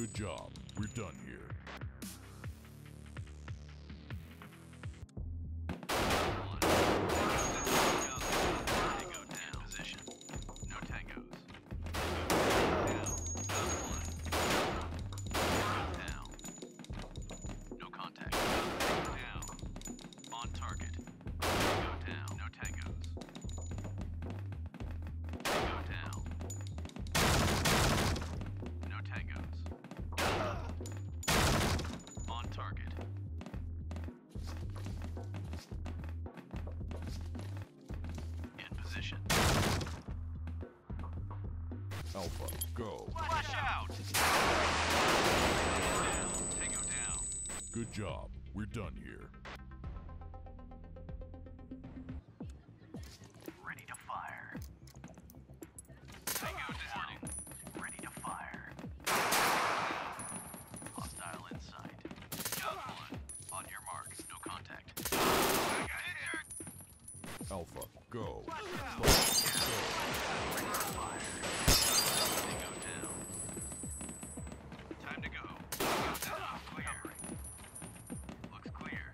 Good job. We're done here. Tango down. Position. No tangos. Down. No contact. Down. On target. Tango down. No tangos. Tango down. No tangos. On target. In position. Alpha, go. Flash out! Tango down. Good job. We're done here. Ready to fire. Tango down. Ready to fire. Hostile in sight. Got one. On your mark. No contact. Alpha, go. Flash out! Ready to fire. Tango down. Time to go. Tango down. Clear. Looks clear.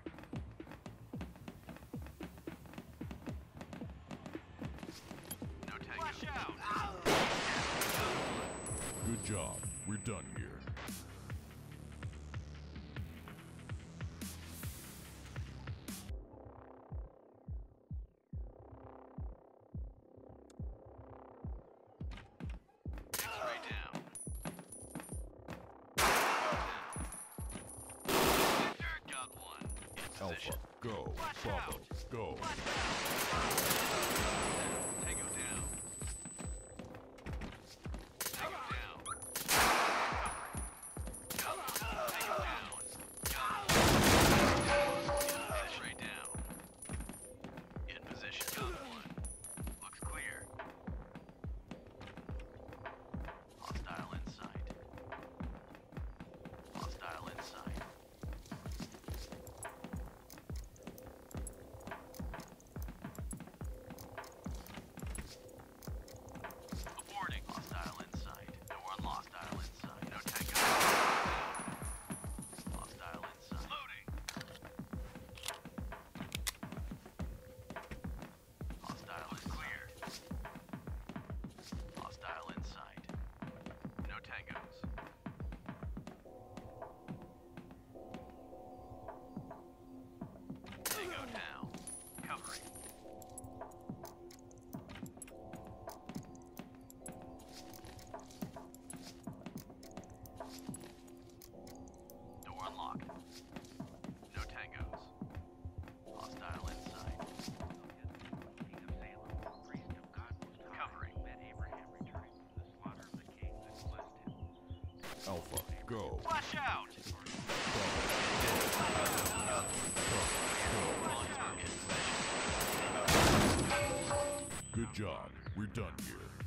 No tango. Flash out! Good job. We're done here. X-ray down. Got one. In position. Alpha, go. Flash Bravo, out. go. Tango down. Tango down. Tango down. X-ray down. In position. Got one. Looks clear. Hostile in sight. Hostile in sight. Warning. Hostile in sight. No one lost. Hostile in sight. No tango. Hostile in sight. Loading. Hostile is clear. Hostile in sight. No tangos. Tango down. Covering. Door unlocked. No tangos. Hostile in sight. Covering. Alpha, go. Flash out! On target. Good job. We're done here.